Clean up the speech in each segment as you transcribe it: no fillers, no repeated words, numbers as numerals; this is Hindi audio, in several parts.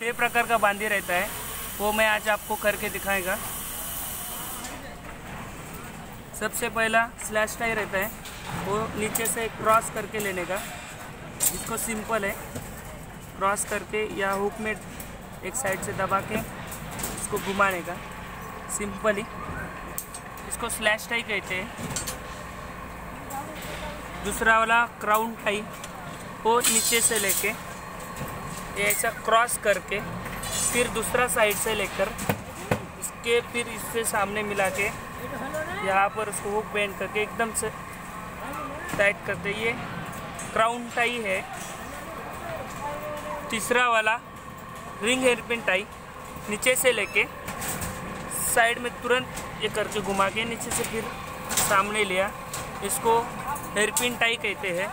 6 प्रकार का बांदी रहता है, वो मैं आज आपको करके दिखाएगा। सबसे पहला स्लैश टाई रहता है, वो नीचे से क्रॉस करके लेने का। इसको सिंपल है, क्रॉस करके या हुक में एक साइड से दबा के इसको घुमाने का, सिंपल ही। इसको स्लैश टाई कहते हैं। दूसरा वाला क्राउन टाई, वो नीचे से लेके ऐसा क्रॉस करके फिर दूसरा साइड से लेकर इसके फिर इससे सामने मिला के यहाँ पर उसको हुक बेंड करके एकदम से टाइट करते, ये क्राउन टाई है। तीसरा वाला रिंग हेयरपिन टाई, नीचे से लेके साइड में तुरंत ये करके घुमा के नीचे से फिर सामने लिया, इसको हेयरपिन टाई कहते हैं।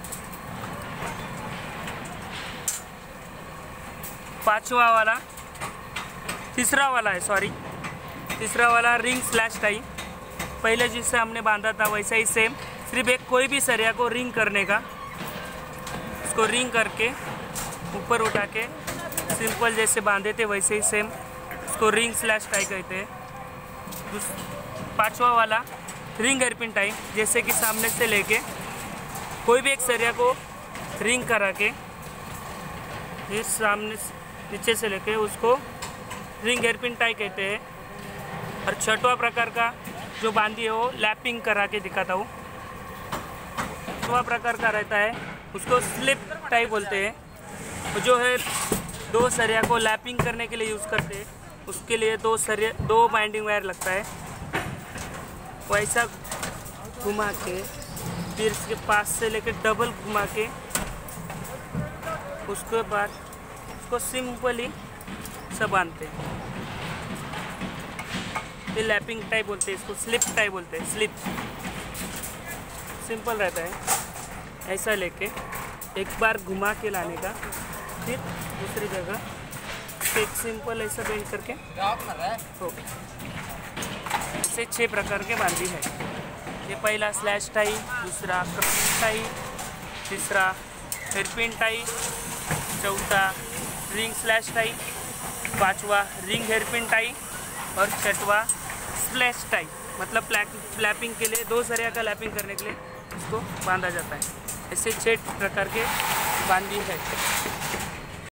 पांचवा वाला तीसरा वाला रिंग स्लैश टाई, पहले जिससे हमने बांधा था वैसा ही सेम, सिर्फ एक कोई भी सरिया को रिंग करने का, उसको रिंग करके ऊपर उठा के सिंपल जैसे बांधे थे वैसे ही सेम, उसको रिंग स्लैश टाई कहते हैं। पांचवा वाला रिंग हेयरपिन टाई, जैसे कि सामने से लेके कोई भी एक सरिया को रिंग करा के ये सामने नीचे से लेके उसको रिंग हेयरपिन टाई कहते हैं। और छठवां प्रकार का जो बांदी है वो लैपिंग करा के दिखाता हूँ। छठवां प्रकार का रहता है, उसको स्लिप टाई बोलते हैं। तो जो है दो सरिया को लैपिंग करने के लिए यूज़ करते हैं, उसके लिए दो बाइंडिंग वायर लगता है, वैसा घुमा के फिर इसके पास से लेकर डबल घुमा के उसके बाद उसको सिंपली सब बांधते हैं। ये लैपिंग टाइप बोलते हैं, इसको स्लिप टाइप बोलते हैं। स्लिप सिंपल रहता है, ऐसा लेके एक बार घुमा के लाने का, फिर दूसरी जगह एक सिंपल ऐसा बेंड करके हो गया। ऐसे 6 प्रकार के बांदी है। ये पहला स्लैश टाई, दूसरा क्रॉस टाई, तीसरा हेयरपिन टाई, चौथा रिंग स्लैश टाई, पांचवा रिंग हेयरपिन टाई और छठवा स्लैश टाई। मतलब लैपिंग के लिए, दो सरिया का लैपिंग करने के लिए इसको बांधा जाता है। ऐसे 6 प्रकार के बांदी है।